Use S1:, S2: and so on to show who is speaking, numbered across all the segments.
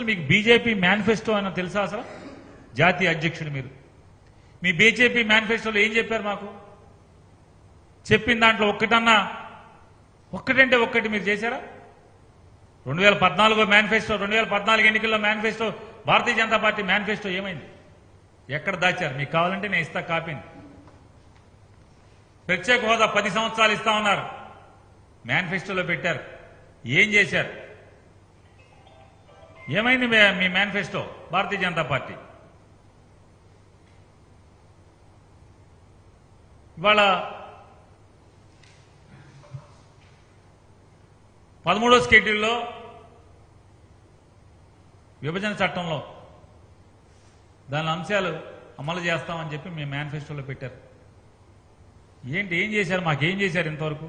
S1: అసలు మీకు BJP manifesto అని తెలుసా? అసలు జాతీయ అధ్యక్షుడు మీరు మీ బీజేపీ మేనిఫెస్టోలో ఏం చెప్పారు? మాకు చెప్పిన దాంట్లో ఒక్కటంటే ఒక్కటి మీరు చేశారా? 2014 మేనిఫెస్టో, 2014 ఎన్నికల్లో manifesto, Bharatiya Janata party manifesto ఏమైంది? ఎక్కడ దాచారు? మీకు కావాలంటే నేను ఇస్తా కాపీని. ప్రత్యేక హోదా 10 సంవత్సరాలు ఇస్తా ఉన్నారు, మేనిఫెస్టోలో పెట్టారు. ఏం చేశారు? ఏమైంది మీ మేనిఫెస్టో భారతీయ జనతా పార్టీ? ఇవాళ 13వ షెడ్యూల్లో విభజన చట్టంలో దాని అంశాలు అమలు చేస్తామని చెప్పి మీ మేనిఫెస్టోలో పెట్టారు. ఏం చేశారు? మాకేం చేశారు ఇంతవరకు?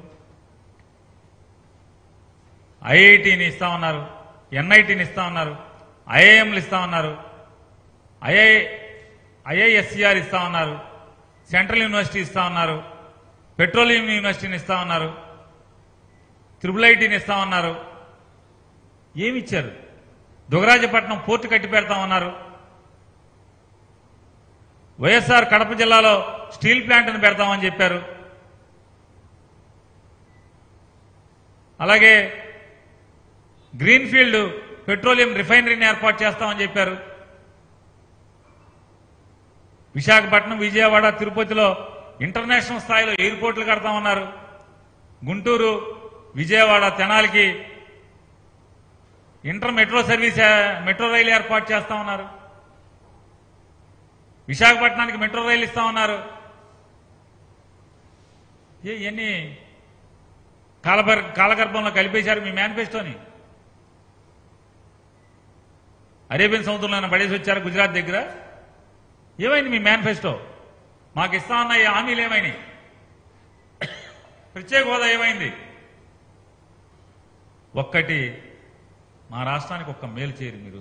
S1: ఐఐటిని ఇస్తామన్నారు, ఎన్ఐటిని ఇస్తామన్నారు, ఐఐఎంలు ఇస్తామన్నారు, ఐఐఎస్సిఆర్ ఇస్తామన్నారు, సెంట్రల్ యూనివర్సిటీ ఇస్తామన్నారు, పెట్రోలియం యూనివర్సిటీని ఇస్తామన్నారు, ట్రిపుల్ ఐటీని ఇస్తామన్నారు. ఏమిచ్చారు? దుగరాజపట్నం పోర్టు కట్టి పెడతామన్నారు. వైఎస్ఆర్ కడప జిల్లాలో స్టీల్ ప్లాంట్ను పెడతామని చెప్పారు. అలాగే గ్రీన్ఫీల్డ్ పెట్రోలియం రిఫైనరీని ఏర్పాటు చేస్తామని చెప్పారు. విశాఖపట్నం, విజయవాడ, తిరుపతిలో ఇంటర్నేషనల్ స్థాయిలో ఎయిర్పోర్ట్లు కడతామన్నారు. గుంటూరు, విజయవాడ, తెనాలికి మెట్రో రైలు ఏర్పాటు చేస్తామన్నారు. విశాఖపట్నానికి మెట్రో రైలు ఇస్తామన్నారు. ఇవన్నీ కాలగర్భంలో కలిపేశారు మీ మేనిఫెస్టోని. అరేబియన్ సముద్రంలో పడేసి వచ్చారు గుజరాత్ దగ్గర. ఏమైంది మీ మేనిఫెస్టో? మాకు ఇస్తామన్న ఈ హామీలు ఏమైనాయి? ప్రత్యేక హోదా ఏమైంది? ఒక్కటి మా రాష్ట్రానికి ఒక్క మేలు చేయరు మీరు.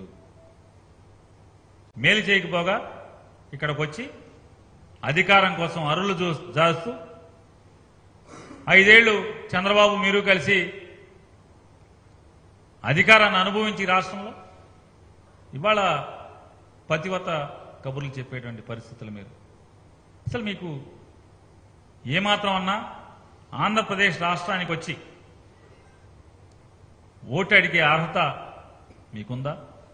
S1: మేలు చేయకపోగా ఇక్కడికి వచ్చి అధికారం కోసం అరులు జాస్తూ 5 ఏళ్లు చంద్రబాబు మీరు కలిసి అధికారాన్ని అనుభవించి రాష్ట్రంలో ఇవాళ పతివత కబుర్లు చెప్పేటువంటి పరిస్థితులు మీరు. అసలు మీకు ఏమాత్రం అన్నా ఆంధ్రప్రదేశ్ రాష్ట్రానికి వచ్చి ఓటు అడిగే అర్హత మీకుందా?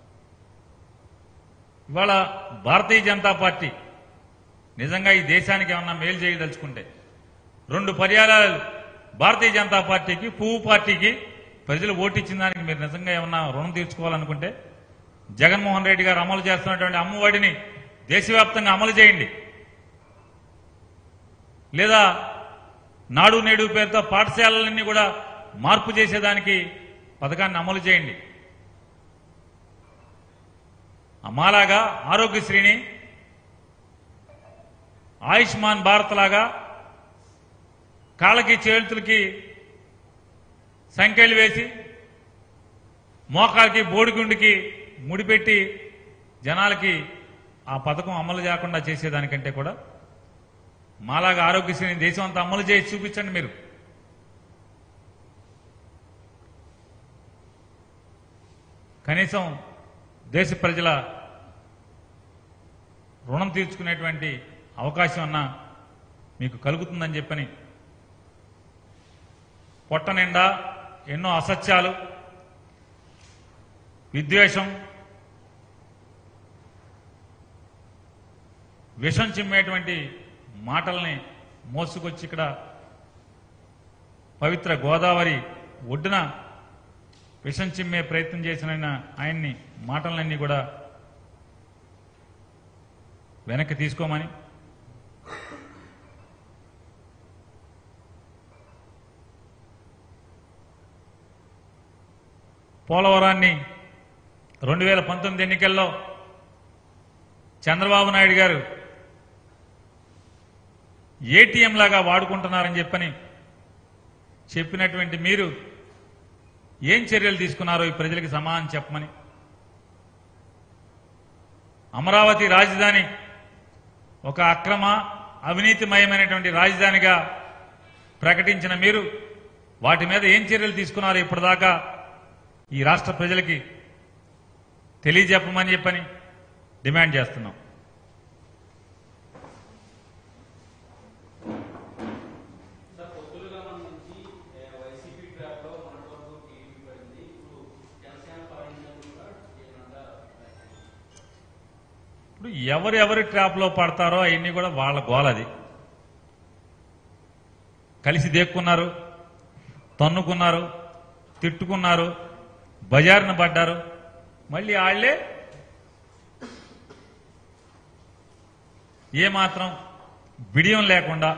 S1: ఇవాళ భారతీయ జనతా పార్టీ నిజంగా ఈ దేశానికి ఏమన్నా మేలు చేయదలుచుకుంటే 2 పర్యాయాలు భారతీయ జనతా పార్టీకి, పువ్వు పార్టీకి ప్రజలు ఓటిచ్చిన దానికి మీరు నిజంగా ఏమన్నా రుణం తీర్చుకోవాలనుకుంటే జగన్మోహన్ రెడ్డి గారు అమలు చేస్తున్నటువంటి అమ్మఒడిని దేశవ్యాప్తంగా అమలు చేయండి. లేదా నాడు నేడు పేరుతో పాఠశాలలన్నీ కూడా మార్పు చేసేదానికి పథకాన్ని అమలు చేయండి. అమ్మాలాగా ఆరోగ్యశ్రీని, ఆయుష్మాన్ భారత్ లాగా కాళ్ళకి చేతులకి సంఖ్యలు వేసి మోకాలకి బోడిగుండికి ముడిపెట్టి జనాలకి ఆ పథకం అమలు చేయకుండా చేసేదానికంటే కూడా మాలాగా ఆరోగ్యశ్రీని దేశం అంతా అమలు చేసి చూపించండి మీరు. కనీసం దేశ ప్రజల రుణం తీర్చుకునేటువంటి అవకాశం అన్నా మీకు కలుగుతుందని చెప్పని పొట్ట నిండా ఎన్నో అసత్యాలు, విద్వేషం, విషం చిమ్మేటువంటి మాటల్ని మోసుకొచ్చి ఇక్కడ పవిత్ర గోదావరి ఒడ్డున విషం చిమ్మే ప్రయత్నం చేసిన ఆయన్ని మాటలన్నీ కూడా వెనక్కి తీసుకోమని, పోలవరాన్ని 2019 ఎన్నికల్లో చంద్రబాబు నాయుడు గారు ఏటీఎం లాగా వాడుకుంటున్నారని చెప్పినటువంటి మీరు ఏం చర్యలు తీసుకున్నారో ఈ ప్రజలకు సమాధానం చెప్పమని, అమరావతి రాజధాని ఒక అక్రమ అవినీతిమయమైనటువంటి రాజధానిగా ప్రకటించిన మీరు వాటి మీద ఏం చర్యలు తీసుకున్నారో ఇప్పటిదాకా ఈ రాష్ట్ర ప్రజలకి తెలియజెప్పమని చెప్పని డిమాండ్ చేస్తున్నాం. ఇప్పుడు ఎవరెవరి ట్రాప్లో పడతారో అవన్నీ కూడా వాళ్ళ గోలది. కలిసి దేక్కున్నారు, తన్నుకున్నారు, తిట్టుకున్నారు, బజారున పడ్డారు. మళ్ళీ వాళ్లే ఏమాత్రం బిడియం లేకుండా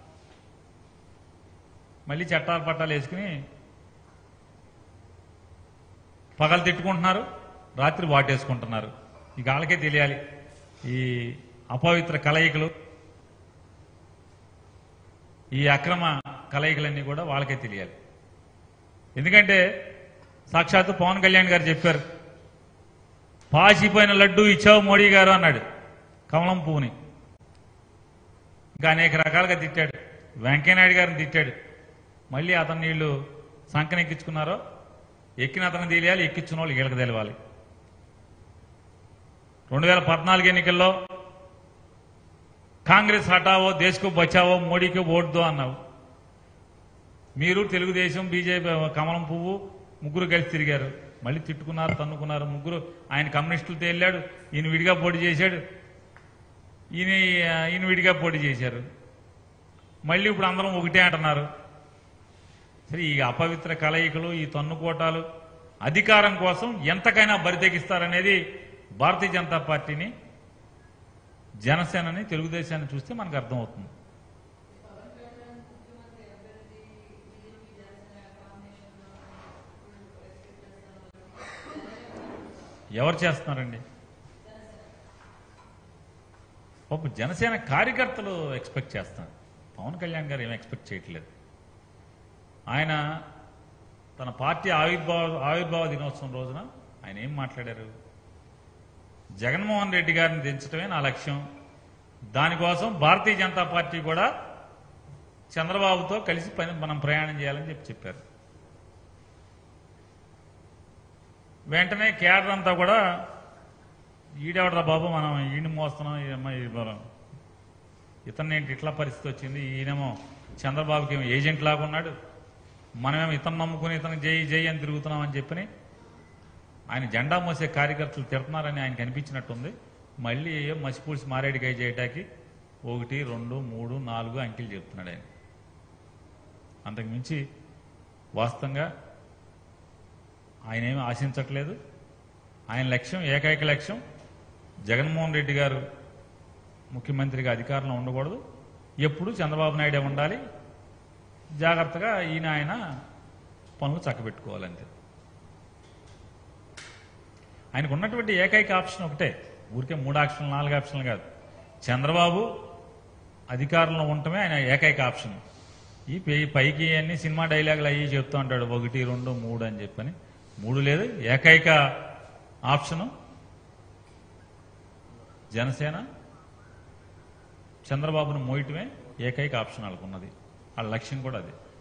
S1: మళ్ళీ చట్టాలు పట్టాలు వేసుకుని పగలు తిట్టుకుంటున్నారు, రాత్రి వాటేసుకుంటున్నారు. ఇక వాళ్ళకే తెలియాలి ఈ అపవిత్ర కలయికలు, ఈ అక్రమ కలయికలన్నీ కూడా వాళ్ళకే తెలియాలి. ఎందుకంటే సాక్షాత్తు పవన్ కళ్యాణ్ గారు చెప్పారు, పాసిపోయిన లడ్డు ఇచ్చావు మోడీ గారు అన్నాడు కమలం పువ్వుని. ఇంకా అనేక రకాలుగా తిట్టాడు, వెంకయ్యనాయుడు గారిని తిట్టాడు. మళ్ళీ అతన్ని వీళ్ళు సంకనెక్కించుకున్నారో ఎక్కిన అతను తెలియాలి, ఎక్కించిన వాళ్ళు వీళ్ళకి తెలవాలి. 2014 ఎన్నికల్లో కాంగ్రెస్ హటావో దేశ్కు బచావో మోడీకి ఓట్ దో అన్నావు. మీరు తెలుగుదేశం, బీజేపీ, కమలం పువ్వు ముగ్గురు కలిసి తిరిగారు. మళ్ళీ తిట్టుకున్నారు, తన్నుకున్నారు. ముగ్గురు, ఆయన కమ్యూనిస్టులతో వెళ్ళాడు, ఈయన విడిగా పోటీ చేశాడు, ఈయన విడిగా పోటీ చేశారు. మళ్ళీ ఇప్పుడు అందరం ఒకటే అంటున్నారు. సరే, ఈ అపవిత్ర కలయికలు, ఈ తన్నుకోటాలు అధికారం కోసం ఎంతకైనా బరితెగిస్తారనేది భారతీయ జనతా పార్టీని, జనసేనని, తెలుగుదేశాన్ని చూస్తే మనకు అర్థమవుతుంది. ఎవరు చేస్తున్నారండి? పాపం జనసేన కార్యకర్తలు ఎక్స్పెక్ట్ చేస్తున్నారు. పవన్ కళ్యాణ్ గారు ఏం ఎక్స్పెక్ట్ చేయట్లేదు. ఆయన తన పార్టీ ఆవిర్భావ దినోత్సవం రోజున ఆయన ఏం మాట్లాడారు? జగన్మోహన్ రెడ్డి గారిని దించడమే నా లక్ష్యం, దానికోసం భారతీయ జనతా పార్టీ కూడా చంద్రబాబుతో కలిసి మనం ప్రయాణం చేయాలని చెప్పారు. వెంటనే కేడర్ అంతా కూడా ఈడెవడరా బాబు, మనం ఈయన మోస్తున్నాం, ఇతన్నేంటి ఇట్లా పరిస్థితి వచ్చింది, ఈయనేమో చంద్రబాబుకి ఏమో ఏజెంట్ లాగా ఉన్నాడు, మనమేమో ఇతను నమ్ముకుని ఇతను జై జై అని తిరుగుతున్నాం అని చెప్పని ఆయన జెండా మోసే కార్యకర్తలు తిడుతున్నారని ఆయనకు అనిపించినట్టుంది. మళ్ళీ మసిపూడిసి మారేడికాయ చేయటానికి 1, 2, 3, 4 అంకెలు చెప్తున్నాడు ఆయన. అంతకుమించి వాస్తవంగా ఆయన ఏమీ ఆశించట్లేదు. ఆయన లక్ష్యం, ఏకైక లక్ష్యం, జగన్మోహన్ రెడ్డి గారు ముఖ్యమంత్రిగా అధికారంలో ఉండకూడదు, ఎప్పుడు చంద్రబాబు నాయుడే ఉండాలి, జాగ్రత్తగా ఆయన పనులు చక్కబెట్టుకోవాలంతే. ఆయనకు ఉన్నటువంటి ఏకైక ఆప్షన్ ఒకటే, ఊరికే 3 ఆప్షన్లు 4 ఆప్షన్లు కాదు, చంద్రబాబు అధికారంలో ఉండటమే ఆయన ఏకైక ఆప్షన్. ఈ పైకి అన్ని సినిమా డైలాగులు అయ్యి చెప్తూ ఉంటాడు, 1, 2, 3 అని చెప్పని. 3 లేదు, ఏకైక ఆప్షను జనసేన, చంద్రబాబును మోయటమే ఏకైక ఆప్షన్ వాళ్ళకున్నది. వాళ్ళ లక్ష్యం కూడా అది.